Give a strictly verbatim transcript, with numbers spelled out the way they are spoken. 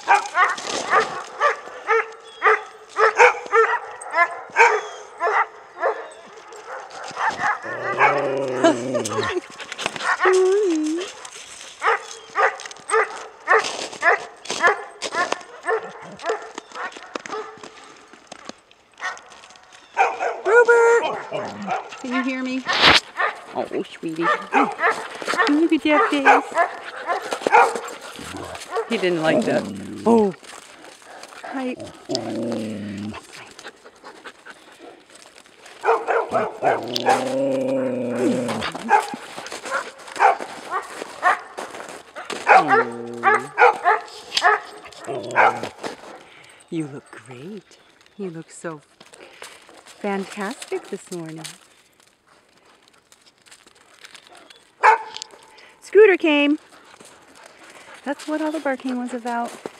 Rupert! Can you hear me? Oh, sweetie. Look at that face. He didn't like that. Oh. Hi. Oh. You look great. You look so fantastic this morning. Scooter came. That's what all the barking was about.